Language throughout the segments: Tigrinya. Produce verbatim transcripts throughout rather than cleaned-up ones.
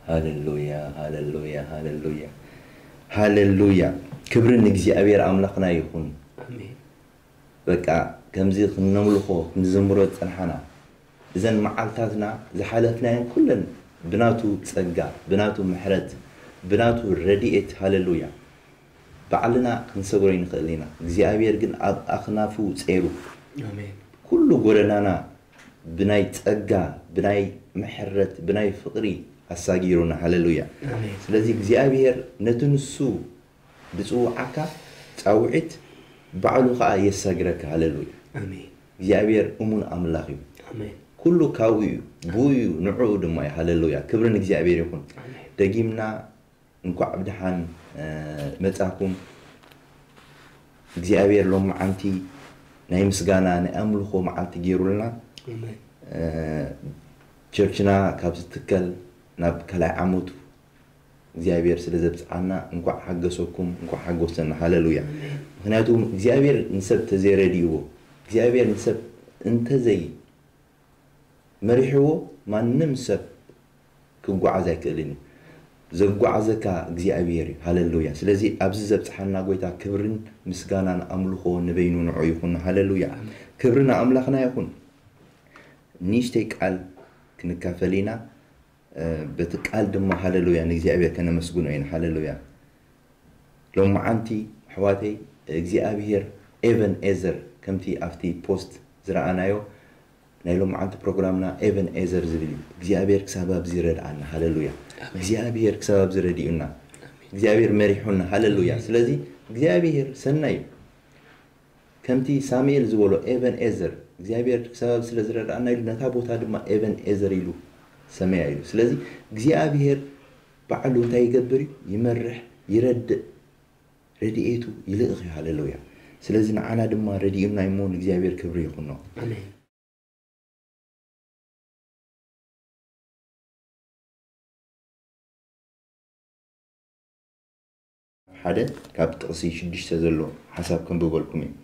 هاللويا هاللويا هاللويا هاللويا كبرن እግዚአብሔር አምላክና ይሁን አሜን በቃ ከምዚ ክንምልኾ ክንዝምሮ ጽንሐና እዘን መዓልታትና ዝሓለፍናን ኩለን ብናቱ ጸጋ ብናቱ ምሕረት ብናቱ ረዲኤት ሃሌሉያ ባዕልና ክንሰግሮ ይንኽእልና እግዚአብሔር ግን ኣብ ኣኽናፉ ጸይሩ አሜን ኩሉ ጎደናና ብናይ ጸጋ ብናይ ምሕረት ብናይ ፍቅሪ አሳጊሩና ሃሌሉያ አሜን ስለዚህ እግዚአብሔር ነትንሱ ብጽዋዓካ ጻውዒት ባዕሉ ኸኣ የሳግረካ ሃሌሉያ አሜን እግዚአብሔር እሙን አምላኽ እዩ አሜን ኩሉ ካውዩ ቡዩ ንዑ ድማ ሃሌሉያ ክብርን እግዚአብሔር ይሁን ደጊምና እንኳዕ ብድሓን መጻኩም እግዚአብሔር ሎም ዓንቲ ናይ ምስጋና ናይ ኣምልኾ መዓልቲ ገይሩልና አሜን ቸርችና ካብ ዝትከል ናብ ከላይ ዓመቱ እግዚአብሔር ስለዘብጽዓና እንኳዕ ሓገሰኩም እንኳዕ ሓገሰና ሃሌሉያ ምክንያቱም እግዚአብሔር ንሰብ ተዘይረዲይዎ እግዚአብሔር ንሰብ እንተዘይ መሪሕዎ ማንም ሰብ ክጓዓዝ ኣይክእልን ዘጓዓዘካ እግዚአብሔር ሃሌሉያ ስለዚ ኣብዚ ዘብጽሐና ጎይታ ክብርን ምስጋናን ኣምልኾ ንበይኑ ንዑ ይኹን ሃሌሉያ ክብርና ኣምላኽና ይኹን ንእሽተይ ቃል ክንካፈሊና በቲ ቃል ድማ ሃሌሉያ ንእግዚአብሔር ከነመስግኖ ኢና ሃሌሉያ ሎም ዓንቲ ኣሕዋተይ እግዚአብሔር ኤቨን ኤዘር ከምቲ ኣብቲ ፖስት ዝረኣናዮ ናይ ሎም ዓንቲ ፕሮግራምና ኤቨን ኤዘር ዝብል እግዚአብሔር ክሳብ ኣብዚ ረድኣና ሃሌሉያ እግዚአብሔር ክሳብ ኣብዚ ረዲኡና እግዚአብሔር መሪሑና ሃሌሉያ ስለዚ እግዚአብሔር ሰናይ ከምቲ ሳሙኤል ዝበሎ ኤቨን ኤዘር እግዚአብሔር ክሳብ ስለዝረዳና ኢሉ ነታ ቦታ ድማ ኤቨን ኤዘር ኢሉ ሰማያ ኢሉ ስለዚ እግዚአብሔር ባዕሉ እንታይ ይገብር ይመርሕ ይረድእ ረድኤቱ ይልእኽ ሃሌሉያ ስለዚ ንዓና ድማ ረድኡና ይሞን እግዚአብሔር ክብሪ ይኹን አሜን ሓደ ካብ ጥቕሲ ሽዱሽተ ዘሎ ሓሳብ ክንብበልኩም እዩ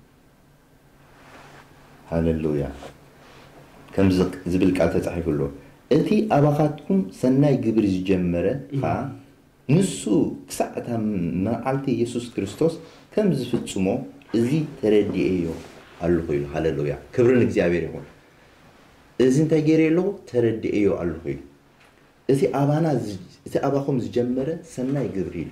ሃሌሉያ ከም ዝብል ቃል ተጻሒፉሎ እቲ ኣባኻትኩም ሰናይ ግብሪ ዝጀመረ ከዓ ንሱ ክሳዕታ መዓልቲ ኢየሱስ ክርስቶስ ከም ዝፍጽሞ እዚ ተረዲኤዮ ኣለኹ ኢሉ ሃሌሉያ ክብርን እግዚአብሔር ይኹን እዚ እንታይ ገይረ ኣለኹ ተረዲኤዮ ኣለኹ ኢሉ እቲ ኣባና እቲ ኣባኹም ዝጀመረ ሰናይ ግብሪ ኢሉ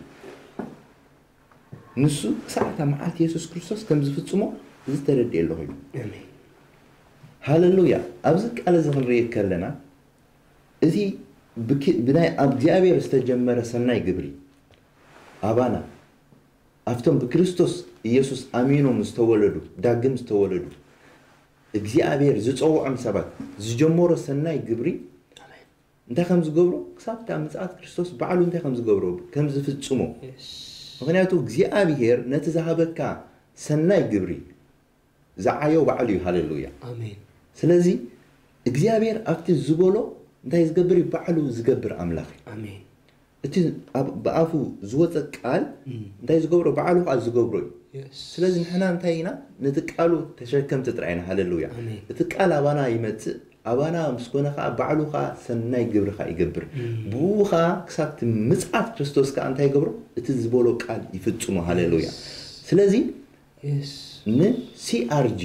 ንሱ ክሳዕታ መዓልቲ ኢየሱስ ክርስቶስ ከም ዝፍጽሞ እዚ ተረዲኤ ኣለኹ ኢሉ አሜን ሃሌሉያ ኣብዚ ቃል እዚ ክንሪኢ ከለና እዚ ብናይ እግዚአብሔር ዝተጀመረ ሰናይ ግብሪ ኣባና ኣብቶም ብክርስቶስ ኢየሱስ ኣሚኖም ዝተወለዱ ዳግም ዝተወለዱ እግዚአብሔር ዝፀውዖም ሰባት ዝጀመሮ ሰናይ ግብሪ እንታይ ከም ዝገብሮ ክሳብ ታ ምጽኣት ክርስቶስ ባዕሉ እንታይ ከም ዝገብሮ ከም ዝፍጽሞ ምክንያቱ እግዚአብሔር ነቲ ዝሃበካ ሰናይ ግብሪ ዝዓዮ ባዕሉ እዩ ሃሌሉያ አሜን ስለዚ እግዚአብሔር ኣብቲ ዝበሎ እንታይ ዝገብር ባዕሉ ዝገብር ኣምላኽ አሜን እቲ ብኣፉ ዝወፀ ቃል እንታይ ዝገብሮ ባዕሉ ቃል ዝገብሮ እዩ ስለዚ ንሕና እንታይ ኢና ነቲ ቃሉ ተሸከምቲ ጥራይና ሃሌሉያ እቲ ቃል ኣባና ይመጽእ ኣባና ምስኮነ ከዓ ባዕሉ ከዓ ሰናይ ግብሪ ከዓ ይገብር ብኡ ከዓ ክሳብቲ ምጽኣት ክርስቶስ ከዓ እንታይ ይገብሮ እቲ ዝበሎ ቃል ይፍጽሞ ሃሌሉያ ስለዚ ንሲአርጂ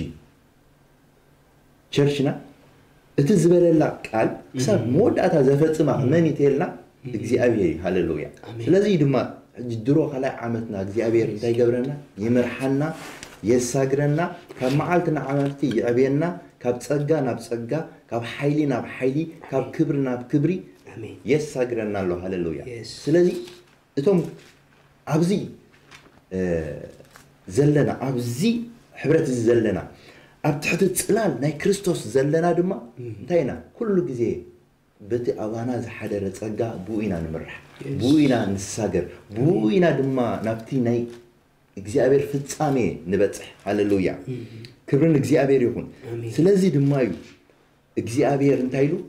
ቸርችና እቲ ዝበለላ ቃል ክሳብ መወዳእታ ዘፈጽማ መን ይተልና እግዚአብሔር ሃሌሉያ ስለዚ ድማ ድሮ ከላይ ዓመትና እግዚአብሔር እንታይ ይገብረና ይመርሐና የሳግረና ካብ መዓልቲ ናብ ዓመልቲ ይዕብየና ካብ ጸጋ ናብ ጸጋ ካብ ሓይሊ ናብ ሓይሊ ካብ ክብሪ ናብ ክብሪ አሜን የሳግረና ኣሎ ሃሌሉያ ስለዚ እቶም ኣብዚ ዘለና ኣብዚ ሕብረት ዘለና ኣብ ትሕቲ ጽላል ናይ ክርስቶስ ዘለና ድማ እንታይ ኢና ኩሉ ግዜ በቲ ኣባና ዝሓደረ ጸጋ ብኡ ኢና ንምራሕ ብኡ ኢና ንሳገር ብኡ ኢና ድማ ናብቲ ናይ እግዚአብሔር ፍጻሜ ንበጽሕ ሃሌሉያ ክብርን እግዚአብሔር ይኹን ስለዚ ድማ እዩ እግዚአብሔር እንታይ ኢሉ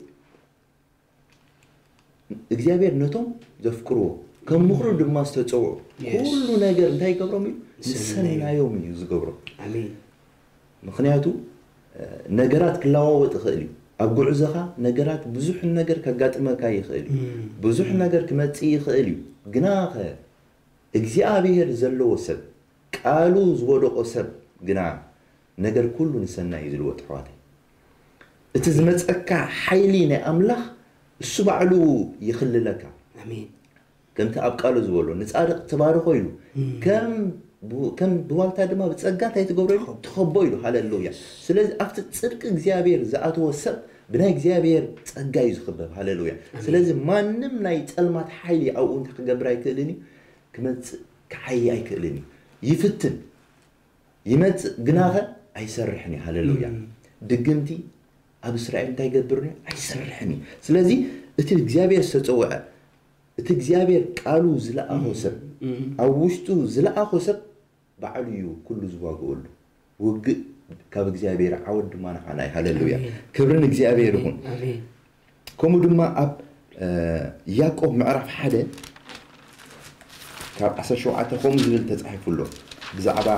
እግዚአብሔር ነቶም ዘፍቅርዎ ከም ምኽሩ ድማ ዝተጸውዑ ኩሉ ነገር እንታይ ይገብሮም እዩ ንሰናዮም እዩ ዝገብሮ አሜን ምክንያቱ ነገራት ክለዋወጥ ይኽእል እዩ أبقول عزها نجارات بزح النجار كقاتمة كاي خالي بزح النجار كمتسي خالي جناها إجزاء بير زلوا وسب قالوا زودوا وسب جنا نجار كله نسنا يزلوا تحواتي تزمت أكا حيلين أملاح السبع له يخلي لك آمين كم تأبقالوا زولو نتعرق تبارك ويلو كم بو كم بوالتا دما بتسقات هاي تقولوا تخبويلو هاللويا سلازي أفت تصدق إجزابير زعاتو وسب بنا إجزابير تسقاي يخبب هاللويا سلازي ما نمنا يتألمات حيلي أو أنت قبراي كلني كمت كحي أي كلني يفتن يمت جناها أي سرحني هاللويا دقمتي أبو إسرائيل تاي قبرني أي سرحني سلازي أتي إجزابير ستوعى تجزابير قالوا زلاء حسب أو وشتو زلاء حسب بعليو كل زواج قول وج كاب جزابير عود ما نحناي هاللويا كبرنا جزابير هون كم دما أب ياكو معرف حدا كاب أسا شو عتهم زل تزحف له بزعبا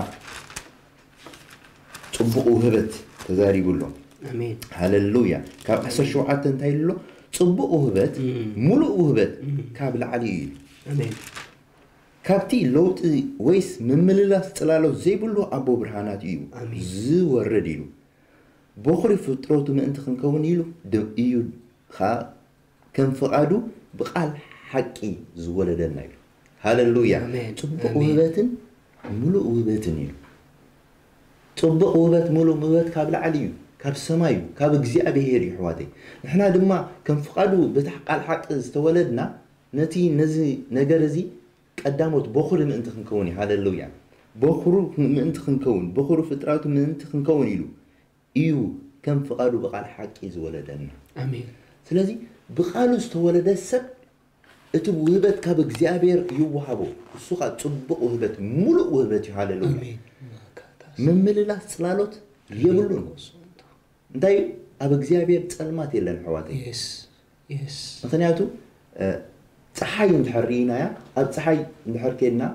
تبقوا هبت تزاري يقول له آمين هاللويا كاب أسا شو عتن تايلو صبق وهبت ملء وهبت كابل علي آمين كابتي لوت ويس من مللا تلالو زي بلو أبو برهانات يو زي ورد يلو بخري فطروتو من انت خنكون يلو دم إيو خا كم فقادو بقال حقي زولدنا يلو هاللويا صبق وهبت ملء وهبت يلو صبق وهبت ملء وهبت كابل علي كاب سمايو كاب جزاء بهيري حواتي نحنا دما كم فقادو بتحقق الحق استولدنا نتي نزي نجرزي قداموت بخور من انت خنكوني هاللويا بخور من انت خنكون بخور فتراتو من انت خنكون يلو ايو كم فقادو بقى الحق يزولدنا امين سلازي بقالو استولد السب اتب وهبت كاب جزاء بير يوهبو السوقات صبق وهبت ملء وهبت هاللويا امين من مللا سلالوت يبلون انتي أبو جزابير تسلمات يلا الحواتي. يس يس. مثلاً ياتو تحاي نتحرينا يا أب تحاي نتحركينا.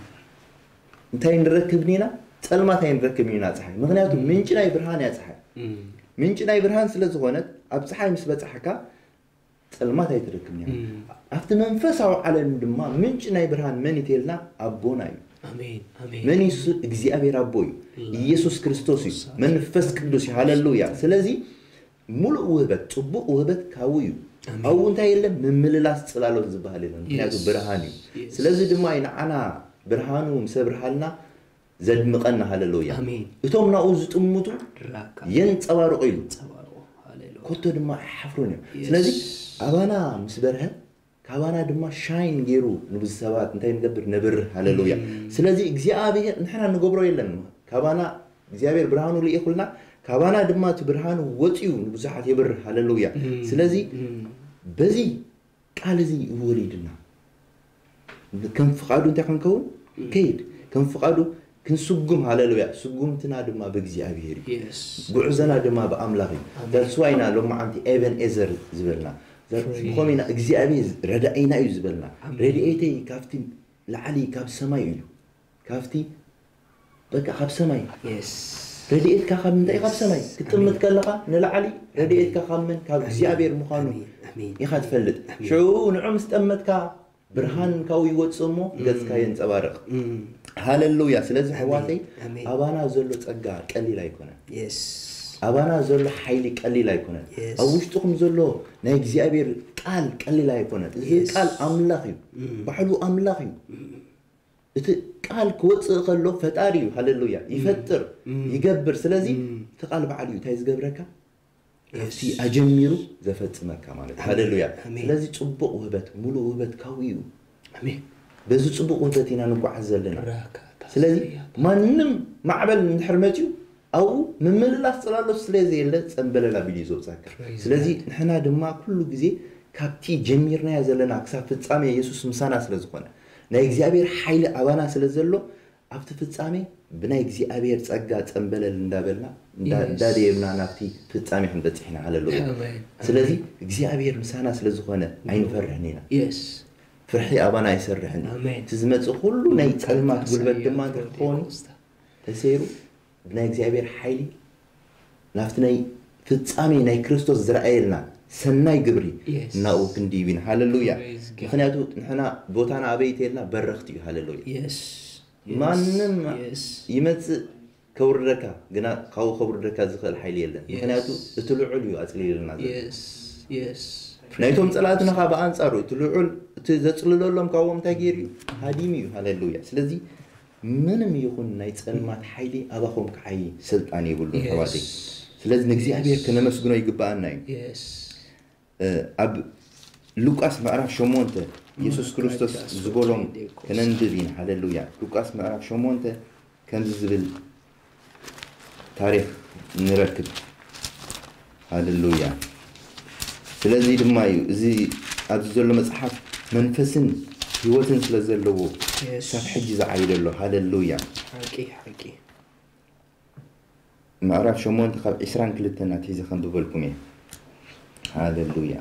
انتي نركبنينا تسلمات هاي نركبنينا تحاي. مثلاً ياتو منجنا يبرهان يا تحاي. منجنا يبرهان سلز هونت أب تحاي مسبت حكا تسلمات هاي تركبنينا. أفت منفسه على الدماء منجنا يبرهان من يتيلنا أبونا يو. آمين آمين. من يسوع إجزابير أبوي يسوع كريستوسي من فس كدوسي هاللويا سلازي ملء وهبت صبق وهبت كاويو أو أنت يلا من مللاس سلالو زبالين نياتو برهاني سلازي دماين أنا برهانو مسبر حالنا زد مقنا هاللويا آمين يتوم ناوز تموتو ين تبارو قيلو هاللويا كنتو دما حفروني سلازي أبانا مسبرها كابانا دما شاين جيرو نبز سوات انتي نقبر نبر هاللويا سلازي إجزابير نحنا نقبرو يلن كابانا إجزابير برهانو اللي يقولنا كابانا دما تبرهانو وطيو نبزحات يبر هاللويا سلازي بزي قال زي وليدنا كم فقادو انت خنكون كيد كم فقادو كن سقم هاللويا سقم تنا دما بإجزابير قعزنا دما بأملاغي دالسوينا لما عندي ايفن ازر زبلنا بخومينا إجزابيز ردائنا يزبلنا ردائتي كافتي لعلي كاب سماي كافتي بقى كاب سماي يس ردائت كاب من داي كاب سماي كتمت كلقة نلعلي ردائت كاب من كاب إجزابير مخانو يخاد فلت شو نعم استمت كا برهان كاوي وتصمو جز كاين تبارك هاللويا سلازم حواتي أبانا زلو تأجار قليل يكونه يس أبانا زلو حيلي قليل يكونه أو وش تقوم زلو نيجزابير قال قليل يكونه زي قال أملاخي بحلو أملاخي إت قال كوت خلو فتاريو هاللويا يفتر يجبر سلازي تقال بعليو تايز جبركا في أجميرو زفت مكة مالك هاللويا سلازي تصبق وهبت ملو وهبت كاويو أمين بزو تصبق وهبتنا نقع عزلنا سلازي ما نم معبل من حرمتيو أو من من الله صلى الله سلازي اللي تنبل لا بيجيزو تذكر سلازي نحنا دما كل جزء كابتي جميرنا يا زلنا أكسب فتسامي يسوع مسانا سلازقنا نيجزابير حيل أبانا سلازلو أبت فتسامي بنا يجزابير تأجع تنبل لندابلنا دادي ابنا نفتي فتسامي حن بتحنا على اللغة سلازي يجزابير مسانا سلازقنا عين فرحنينا يس فرحي أبانا يسرحني تزمت كله نيت كلمات تقول بدما تكون تسيرو بنا إجزابير حيلي نافتني ፍጻሜ ናይ ክርስቶስ ዝረአየልና ሰናይ ግብሪ Yes. ናኡ ክንዲብን ሃሌሉያ Praise God. ምክንያቱ ንሕና ቦታና አበይተልና በረኽቲ እዩ ሃሌሉያ Yes. ማንም Yes. ይመጽእ ከውርደካ ግና ካው ከውርደካ ዝኽእል ኃይል የለን ምክንያቱ እቲ ልዑል እዩ አጽሊልና Yes. Yes. ናይቶም ጸላትና ኻ በአንጻሩ እቲ ልዑል እቲ ዘጽልለሎም ካዎም እንታይ ገይሩ ሃዲም እዩ ሃሌሉያ ስለዚ ምንም ይኹን ናይ ጸልማት ኃይሊ አባኹም ከዓይ ስልጣን ይብሉ ተባቲ ስለዚ ንእግዚአብሔር ከነመስግኖ ይግባአና እዩ Yes. ኣብ ሉቃስ ምዕራፍ ሸሞንተ ኢየሱስ ክርስቶስ ዝበሎም ከነንብብን ሃሌሉያ ሉቃስ ምዕራፍ ሸሞንተ ከምዚ ዝብል ታሪክ ንረክብ ሃሌሉያ ስለዚ ድማ እዩ እዚ ኣብዚ ዘሎ መጽሓፍ መንፈስን ህይወትን ስለ ዘለዎ ሳብ ሕጂ ዝዓይደሎ ሃሌሉያ ሓቂ ሓቂ ምዕራፍ ሸሞንተ ካብ عشرين وكلتا ናትሒዘ ከንብበልኩም እየ ሃሌሉያ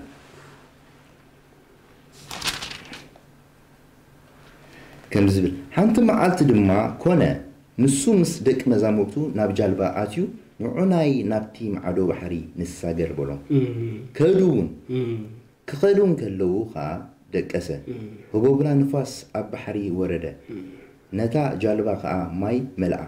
ከም ዝብል ሓንቲ መዓልቲ ድማ ኮነ ንሱ ምስ ደቂ መዛሙርቱ ናብ ጃልባ ኣትዩ ንዑናይ ናብቲ ማዕዶ ባሕሪ ንሳገር በሎም ከዱውን ክኸዱን ከለዉ ኸዓ ደቀሰ ህቦብላ ንፋስ ኣብ ባሕሪ ወረደ ነታ ጃልባ ኸዓ ማይ መልአ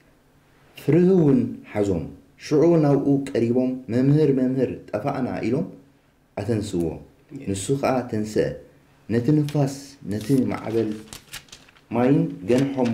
ፍርህውን ሓዞም ሽዑ ናብኡ ቀሪቦም መምህር መምህር ጠፋእና ኢሎም ኣተንስዎ ንሱ ኸዓ ተንስአ ነቲ ንፋስ ነቲ ማዕበል ማይን ገንሖሞ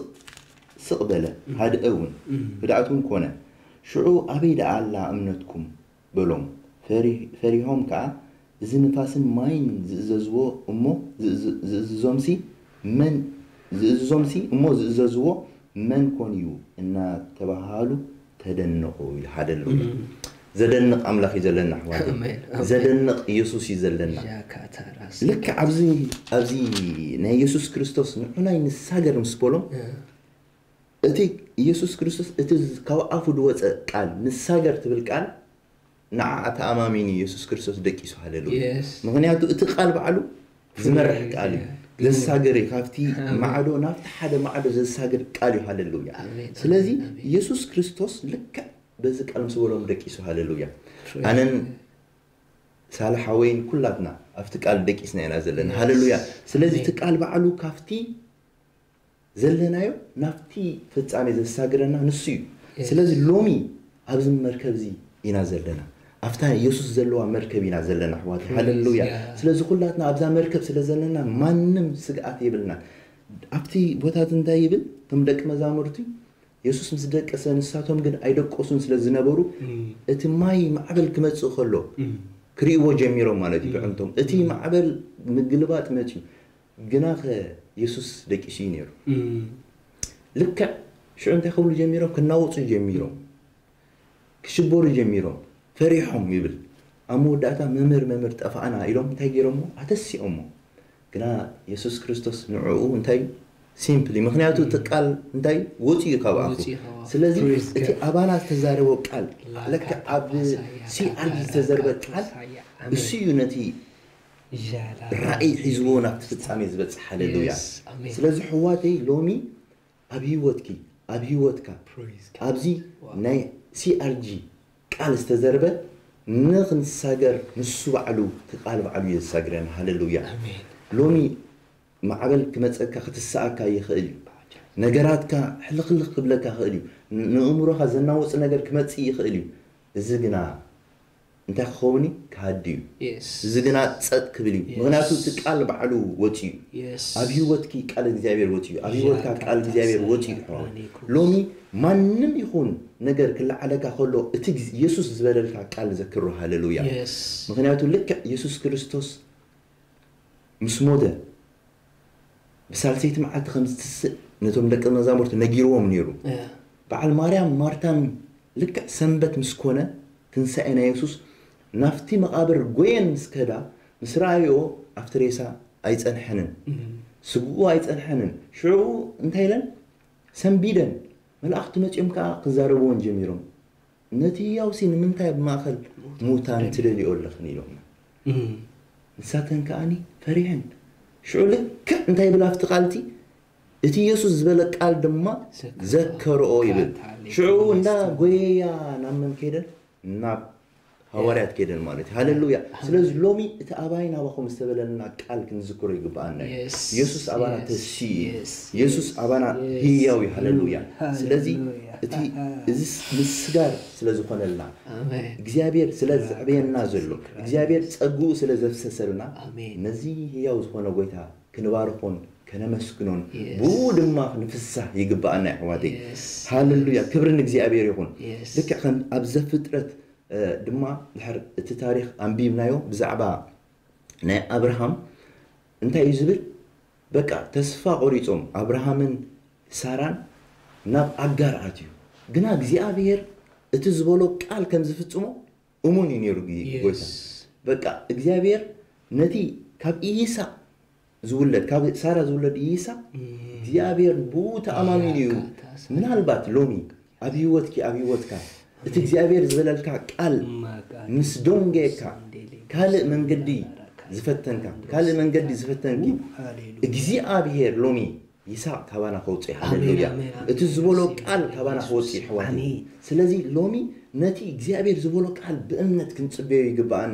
ስቕ በለ ሃድአውን ህድኣቱን ኮነ ሽዑ ኣበይ ደኣ ኣላ እምነትኩም በሎም ፈሪሆም ከዓ እዚ ንፋስን ማይን ዝእዘዝዎ እሞ ዝእዝዞምሲ መን ዝእዝዞምሲ እሞ ዝእዘዝዎ መን ኮን እዩ እናተባሃሉ ተደነቑ ኢሉ ሃሌሉያ ዘደንቕ ኣምላኽ እዩ ዘለና ኣሕዋት ዘደንቕ ኢየሱስ እዩ ዘለና ልክ ኣብዚ ኣብዚ ናይ ኢየሱስ ክርስቶስ ንዑናይ ንሳገር ምስ በሎም እቲ ኢየሱስ ክርስቶስ እቲ ካብ ኣፉ ዝወፀ ቃል ንሳገር ትብል ቃል ንዓ ተኣማሚን ኢየሱስ ክርስቶስ ደቂሱ ሃሌሉያ ምክንያቱ እቲ ቃል በዓሉ ዝመርሕ ቃል እዩ ዘሳገር ካብቲ ማዕዶ ናብቲ ሓደ ማዕዶ ዘሳገር ቃል እዩ ሃሌሉያ ስለዚ ኢየሱስ ክርስቶስ ልክ በዚ ቃል ምስ በሎም ደቂሱ ሃሌሉያ ኣነን ሳልሓወይን ኩላትና ኣብቲ ቃል ደቂስና ኢና ዘለና ሃሌሉያ ስለዚ እቲ ቃል በዓሉ ካብቲ ዘለናዮ ናብቲ ፍጻሜ ዘሳግረና ንሱ እዩ ስለዚ ሎሚ ኣብዚ መርከብ እዚ ኢና ዘለና ኣፍታ ኢየሱስ ዘለዋ መርከብ ኢና ዘለና ኣሕዋት ሃሌሉያ ስለዚ ኩላትና ኣብዛ መርከብ ስለ ዘለና ማንም ስግኣት የብልና ኣብቲ ቦታት እንታይ ይብልቶም ደቂ መዛሙርቲ ኢየሱስ ምስ ደቀሰ ንሳቶም ግን ኣይደቆሱን ስለ ዝነበሩ እቲ ማይ ማዕበል ክመጽእ ከሎ ክሪእዎ ጀሚሮም ማለት እዩ ብዕንቶም እቲ ማዕበል ምግልባጥ መጽዩ ግና ኢየሱስ ደቂሱ ነይሩ ልክዕ ሽዑ እንታይ ክብሉ ጀሚሮም ክናወፁ ጀሚሮም ክሽበሩ ጀሚሮም ፈሪሖም ይብል ኣብ መወዳእታ መምህር መምህር ጠፋእና ኢሎም እንታይ ገይሮሞ ኣተሲኦሞ ግና ኢየሱስ ክርስቶስ ንዕኡ እንታይ ሲምፕሊ ምክንያቱ እቲ ቃል እንታይ ወፂኡ ካብ ኣፉ ስለዚ እቲ ኣባና ዝተዛረበ ቃል ልክዕ ኣብ ሲኣርጂ ዝተዘርበ ቃል እሱ እዩ ነቲ ራእይ ሒዝዎ ናብቲ ፍጻሜ ዝበፅሕ ሃሌሉያ ስለዚ ሕዋተይ ሎሚ ኣብ ህይወትኪ ኣብ ህይወትካ ኣብዚ ናይ ሲኣርጂ ቃል ዝተዘርበ ንኽንሳገር ንሱ ባዕሉ ቃል ባዕሉ የሳግረና ሃሌሉያ ሎሚ ማዕበል ክመፀካ ክትሰኣካ ይኽእል እዩ ነገራትካ ሕልኽልኽ ክብለካ ይኽእል እዩ ንእምሮኻ ዘናወፅ ነገር ክመፅእ ይኽእል እዩ እዚ ግና እንታይ ክኸውን ክሃዲ እዩ እዚ ግና ፀጥ ክብል እዩ ምክንያቱ እቲ ቃል ባዕሉ ወፂኡ ኣብ ህይወትኪ ቃል እግዚኣብሔር ወፂኡ ኣብ ህይወትካ ቃል እግዚኣብሔር ወፂኡ ሎሚ ማንም ይኹን ነገር ክለዓለካ ከሎ እቲ ኢየሱስ ዝበለልካ ቃል ዘክሮ ሃሌሉያ ምክንያቱ ልክዕ ኢየሱስ ክርስቶስ ምስ ሞተ ብሳልሰይቲ መዓልቲ ከም ዝትስእ ነቶም ደቂ መዛሙርቱ ነጊርዎም ነይሩ በዓል ማርያም ማርታን ልክዕ ሰንበት ምስ ኮነ ትንሳኤ ናይ ኢየሱስ ናፍቲ መቃብር ጎየን ምስ ከዳ ምስ ረኣዮ ኣብቲ ሬሳ ኣይፀንሐንን ስግኡ ኣይፀንሐንን ሽዑ እንታይ ኢለን ሰንቢደን መላእኽቲ መፂኦም ከዓ ክዛረብዎን ጀሚሮም ነቲ ያውሲ ንምንታይ ብማእኸል ሙታን ትደልዮ ኣለኽን ኢሎም ንሳተን ከዓኒ ፈሪሐን ሽዑ ልክዕ እንታይ ብላ ኣብቲ ቃልቲ እቲ ኢየሱስ ዝበለ ቃል ድማ ዘከርኦ ይብል ሽዑ እንዳ ጎየያ ናብ መን ከይደን ናብ ሐዋርያት ከደን ማለት ሃሌሉያ ስለዚህ ሎሚ እቲ አባይና ወኹም ዝተበለና ቃል ክንዝክሮ ይግባአና ኢየሱስ አባና ተሲ ኢየሱስ አባና ህያው ሃሌሉያ ስለዚህ እቲ እዚስ ምስጋር ስለዝኾነልና እግዚአብሔር ስለዝዕበየና ዘሎ እግዚአብሔር ጸጉ ስለዘፍሰሰልና ነዚ ህያው ዝኾነ ጎይታ ክንባርኾን ከነመስግኖን ቡድማ ንፍሳ ይግባአና ይሕዋቴ ሃሌሉያ ክብርን እግዚአብሔር ይሁን ልክ ከም ኣብ ዘፍጥረት ድማ ድሕር እቲ ታሪኽ አንቢብናዮ ብዛዕባ ናይ አብርሃም እንታይ ይዝብል በቃ ተስፋ ቆሪጾም አብርሃምን ሳራን ናብ አጋር አትዩ ግና እግዚአብሔር እቲ ዝበሎ ቃል ከም ዝፍጽሞ እሙን ይነሩ ጎይታ በቃ እግዚአብሔር ነቲ ካብ ኢሳ ዝውለድ ካብ ሳራ ዝውለድ ኢሳ እግዚአብሔር ቡ ተአማኒ እዩ ምናልባት ሎሚ ኣብ ህይወትኪ ኣብ ህይወትካ እቲ እግዚአብሔር ዝበለልካ ቃል ምስ ዶንጌካ ካልእ መንገዲ ዝፈተንካ ካልእ መንገዲ ዝፈተንኪ እግዚአብሔር ሎሚ ይስሐቅ ካባና ከውጽ ሃሌሉያ እቲ ዝበሎ ቃል ካባና ከውጽ ይሕዋኒ ስለዚ ሎሚ ነቲ እግዚአብሔር ዝበሎ ቃል በእምነት ክንጽበዩ ይግባአና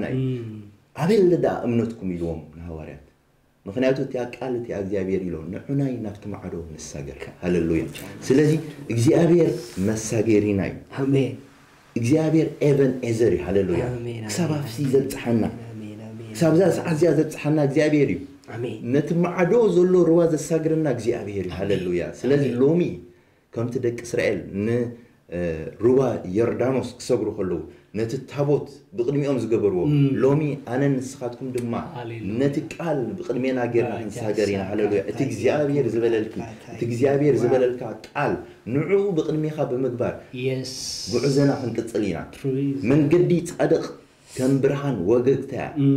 አበልዳ እምነትኩም ይሎም ሐዋርያት ምክንያቱ እቲ ቃል እቲ እግዚአብሔር ይሎ ንዑናይ ናፍቲ ማዕዶ ንሳገር ሃሌሉያ ስለዚ እግዚአብሔር መሳገሪና አሜን እግዚአብሔር ኤቨን ኤዘር ሃሌሉያ ሰባፍሲ ዘጽሐና ሰብዛ ሰዓዚያ ዘጽሐና እግዚአብሔር እዩ አሜን ነትማዓዶ ዘሎ ሩዋ ዘሳግርና እግዚአብሔር ሃሌሉያ ስለዚ ሎሚ ከምቲ ደቂ እስራኤል ን ሩዋ ዮርዳኖስ ክሰግሩ ከለው ነቲ ታቦት ብቅድሚኦም ዝገበርዎ ሎሚ አነን ንስኻትኩም ድማ ነቲ ቃል ብቅድሜና ጌርና ክንሳገሪና ሃሌሉያ እቲ እግዚአብሔር ዝበለልኪ እቲ እግዚአብሔር ዝበለልካ ቃል ንዑ ብቅድሜኻ ብምግባር yes ጉዕዘና ክንቅጽሊና መንገዲ ጻድቅ ከም ብርሃን ወገግታ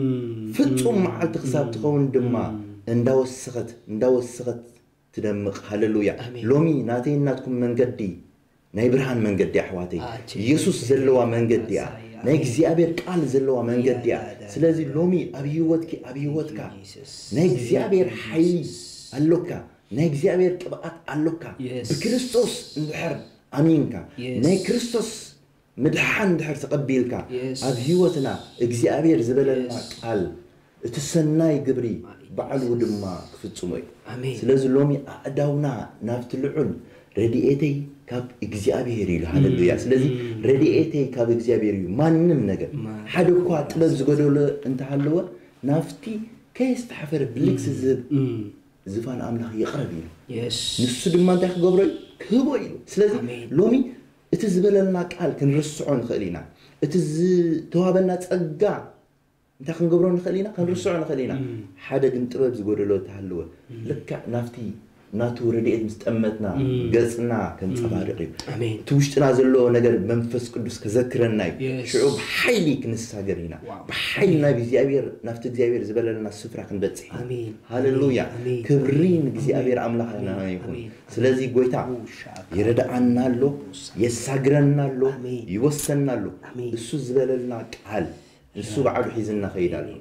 ፍጹም መዓልቲ ክሳብ ትኸውን ድማ እንዳወሰኸት እንዳወሰኸት ትደምቕ ሃሌሉያ ሎሚ ናተይናትኩም መንገዲ ናይ ብርሃን መንገዲ አሕዋቴ ኢየሱስ ዘለዋ መንገዲ ያ ናይ እግዚአብሔር ቃል ዘለዋ መንገዲ ያ ስለዚህ ሎሚ ኣብ ህይወትኪ ኣብ ህይወትካ ናይ እግዚአብሔር ኃይል አለካ ናይ እግዚአብሔር ቅብአት አለካ በክርስቶስ እንድሕር አሚንካ ናይ ክርስቶስ ምድሓን ድሕር ተቀቢልካ ኣብ ህይወትና እግዚአብሔር ዝበለልና ቃል እቲ ሰናይ ግብሪ በዓሉ ድማ ክፍጽሞ እዩ ስለዚህ ሎሚ ኣእዳውና ናብቲ ልዑል ረድኤተይ ካብ እግዚአብሔር ይል ሃሌሉያ ስለዚህ ረድኤተይ ካብ እግዚአብሔር እዩ ማንም ነገር ሓደ እኳ ጥበብ ዝገደለ እንተሃለወ ናፍቲ ከይስተሓፈረ ብልክስ ዝብ ዝፋን አምላኽ ይቅረብ እዩ ንሱ ድማ እንታይ ክገብሮ እዩ ክህቦ እዩ ስለዚህ ሎሚ እቲ ዝበለልና ቃል ክንርስዖ ንኽእል ኢና እቲ ዝተዋበና ጸጋ እንታይ ክንገብሮ ንኽእል ኢና ክንርስዖ ንኽእል ኢና ሓደ ግን ጥበብ ዝገደለ እንተሃለወ ልክዕ ናፍቲ ናቱ ረድኤት ምስጠመትና ገጽና ከንጸባርቕ እዩ እቲ ውሽጥና ዘሎ ነገር መንፈስ ቅዱስ ከዘክረና እዩ ሽዑ ብሓይሊ ክንሳገር ኢና ብሓይሊ ናብ እግዚአብሔር ናፍቲ እግዚአብሔር ዝበለልና ስፍራ ክንበጽሕ ሃሌሉያ ክብሪ ንእግዚአብሔር ኣምላኽና ይኹን ስለዚ ጎይታ ይረዳአና ኣሎ የሳግረና ኣሎ ይወሰና ኣሎ እሱ ዝበለልና ቃል እሱ ባዕሉ ሒዝና ኸይድ ኣሎ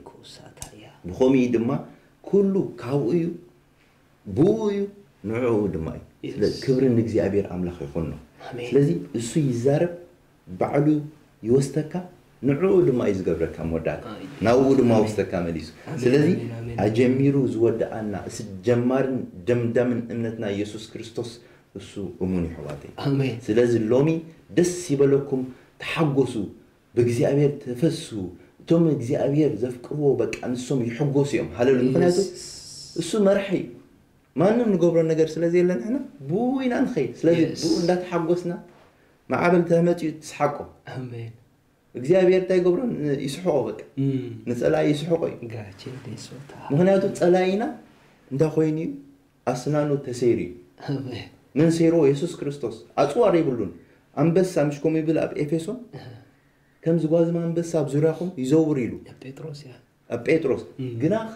ብኸምኡ ድማ ኩሉ ካብኡ እዩ بوي نوعه دماء كبرن እግዚአብሔር አምላክ ይሁን ነው ስለዚህ እሱ ይዛረብ ባዕሉ ይወስተካ ንዑ ድማ ይዝገብረካ ሞዳት ናው ድማ ወስተካ መሊስ ስለዚህ አጀሚሩ ዝወዳአና እስ ጀማርን ደምደምን እምነትና ኢየሱስ ክርስቶስ እሱ እሙን ይحዋቴ አሜን ስለዚህ ሎሚ ደስ ይበለኩም ተሐጎሱ በእግዚአብሔር ተፈሱ ቶም እግዚአብሔር ዘፍቅሩ በቃ እንሶም ይحጎሱም ሃሌሉያ ምክንያቱ እሱ መርሒ ማንም ንገብሮ ነገር ስለዚህ የለን احنا ቡይና ንኸይ ስለዚህ ቡ እንዳተሐጎስና ማዕበል ተመጪ ተስሐቆ አሜን እግዚአብሔር ታይገብሮ ይስሐቆ በቃ ንጸላይ ይስሐቆ ጋቼ ደሶታ ምክንያቱ ጸላይና እንዳኾይኒ አስናኑ ተሰይሪ አሜን ምን ሰይሮ ኢየሱስ ክርስቶስ አጽዋሪ ይብሉን አንበሳ ምሽኮም ይብል አብ ኤፌሶን ከም ዝጓዝ አንበሳ በዙሪያኩም ይዘውር ይሉ ጴጥሮስ ያ ጴጥሮስ ግናኸ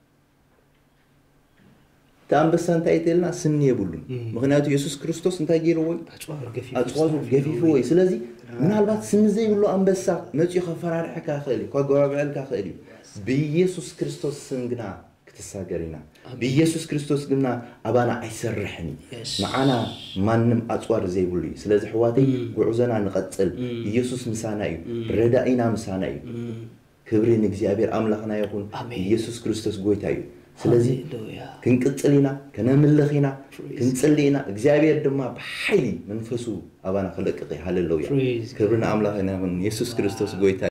አንበሳ እንታይ ይተልና ስኒ ይብሉን ምክንያቱ ኢየሱስ ክርስቶስ እንታይ ገይረው አጽዋር ገፊ አጽዋር ገፊ ወይ ስለዚህ ምናልባት ስንዘይ ብሎ አንበሳ መጪ ኸፈራርሐካ ኸሊ ኳጓባልካ ኸሊ በኢየሱስ ክርስቶስ ስንግና ክትሳገሪና በኢየሱስ ክርስቶስ ግና አባና አይሰርሕኒ Yes. معنا ማንም አጽዋር ዘይብሉ ስለዚህ ሕዋተይ ጉዕዘና ንቀጽል ኢየሱስ ምሳና እዩ ረዳኢና ምሳና እዩ ክብርን እግዚአብሔር አምላኽና ይኹን ኢየሱስ ክርስቶስ ጎይታ እዩ ስለዚህ ክንቅጽልና ከነምልኺና ክንጽልይና እግዚአብሔር ድማ በኃይሊ መንፈሱ አባና خلقቂ ሃሌሉያ ክብርን አምላኽና ይኹን ኢየሱስ ክርስቶስ ጎይታ